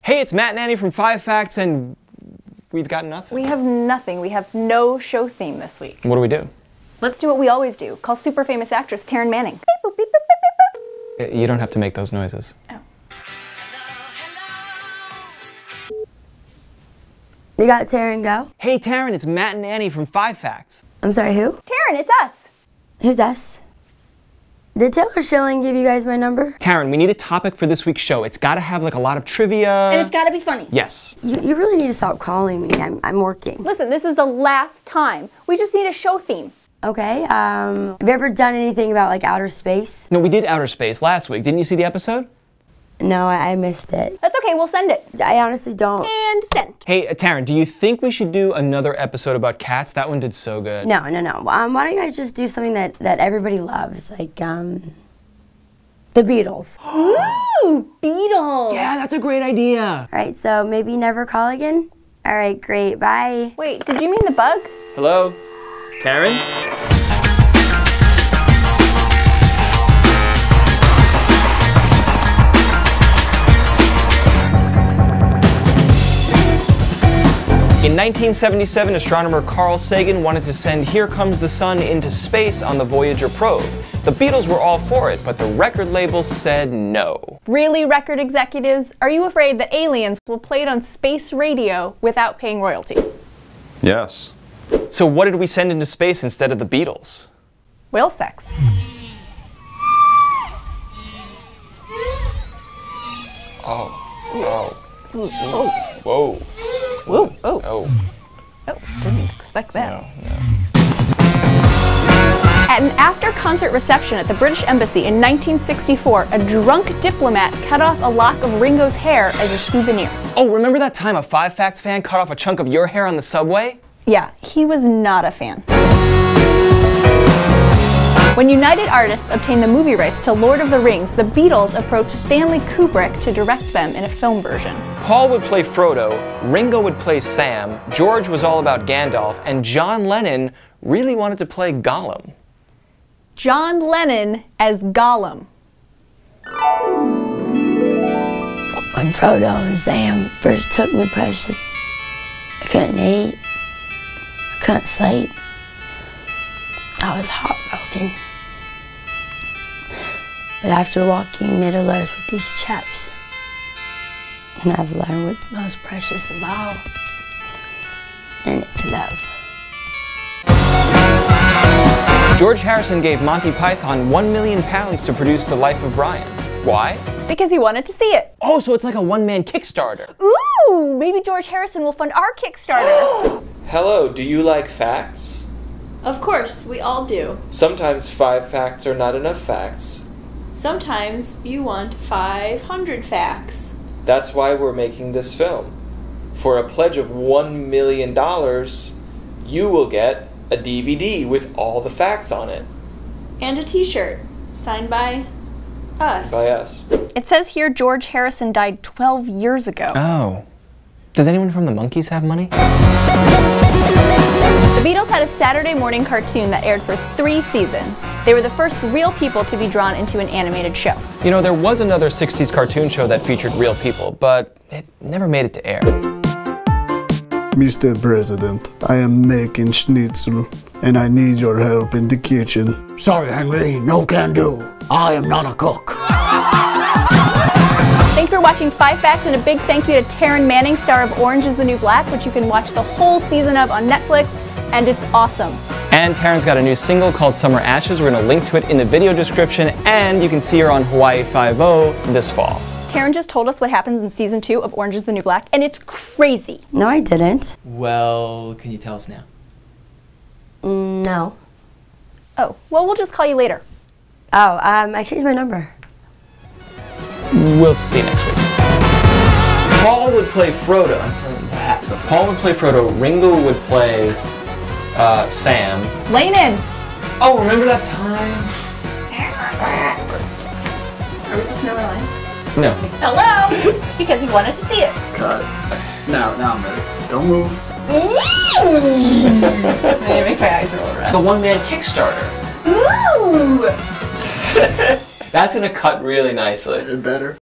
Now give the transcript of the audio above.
Hey, it's Matt and Annie from 5 Facts, and we've got nothing. We have nothing. We have no show theme this week. What do we do? Let's do what we always do. Call super famous actress Taryn Manning. Beep, boop, beep, beep, beep, beep. You don't have to make those noises. Oh. You got Taryn, go. Hey, Taryn, it's Matt and Annie from 5 Facts. I'm sorry, who? Taryn, it's us. Who's us? Did Taylor Schilling give you guys my number? Taryn, we need a topic for this week's show. It's got to have like a lot of trivia. And it's got to be funny. Yes. You really need to stop calling me. I'm working. Listen, this is the last time. We just need a show theme. Okay, have you ever done anything about like outer space? No, we did outer space last week. Didn't you see the episode? No, I missed it. That's okay, we'll send it. I honestly don't. And sent. Hey, Taryn, do you think we should do another episode about cats? That one did so good. No. Why don't you guys just do something that everybody loves, like the Beatles. Ooh, Beatles. Yeah, that's a great idea. All right, so maybe never call again? All right, great, bye. Wait, did you mean the bug? Hello? Taryn? In 1977, astronomer Carl Sagan wanted to send Here Comes the Sun into space on the Voyager probe. The Beatles were all for it, but the record label said no. Really, record executives? Are you afraid that aliens will play it on space radio without paying royalties? Yes. So what did we send into space instead of the Beatles? Whale sex. Whoa. Whoa, oh. Oh. Oh, didn't expect that. No. At an after-concert reception at the British Embassy in 1964, a drunk diplomat cut off a lock of Ringo's hair as a souvenir. Oh, remember that time a 5 Facts fan cut off a chunk of your hair on the subway? Yeah, he was not a fan. When United Artists obtained the movie rights to Lord of the Rings, the Beatles approached Stanley Kubrick to direct them in a film version. Paul would play Frodo, Ringo would play Sam, George was all about Gandalf, and John Lennon really wanted to play Gollum. John Lennon as Gollum. When Frodo and Sam first took me, Precious, I couldn't eat, I couldn't sleep. I was heartbroken. But after walking Middle-earth with these chaps, I've learned what's most precious of all, and it's love. George Harrison gave Monty Python £1 million to produce The Life of Brian. Why? Because he wanted to see it. Oh, so it's like a one-man Kickstarter. Ooh, maybe George Harrison will fund our Kickstarter. Hello, do you like facts? Of course, we all do. Sometimes 5 facts are not enough facts. Sometimes you want 500 facts. That's why we're making this film. For a pledge of $1 million, you will get a DVD with all the facts on it. And a t-shirt, signed by us. By us. It says here George Harrison died 12 years ago. Oh. Does anyone from the Monkees have money? The Beatles had a Saturday morning cartoon that aired for 3 seasons. They were the first real people to be drawn into an animated show. You know, there was another 60s cartoon show that featured real people, but it never made it to air. Mr. President, I am making schnitzel, and I need your help in the kitchen. Sorry, Henry, no can do. I am not a cook. Thanks for watching 5 Facts, and a big thank you to Taryn Manning, star of Orange is the New Black, which you can watch the whole season of on Netflix, and it's awesome. And Taryn's got a new single called Summer Ashes. We're going to link to it in the video description, and you can see her on Hawaii Five-0 this fall. Taryn just told us what happens in season 2 of Orange is the New Black, and it's crazy. No, I didn't. Well, can you tell us now? No. Oh, well, we'll just call you later. Oh, I changed my number. We'll see next week. Paul would play Frodo. I'm telling you that. So Paul would play Frodo, Ringo would play Sam. Layton! Oh, remember that time? Or was this Miller Lite? No. Hello! Because he wanted to see it. Cut. Now I'm ready. Don't move. I make my eyes roll around. The one-man Kickstarter. Ooh! That's gonna cut really nicely. Better.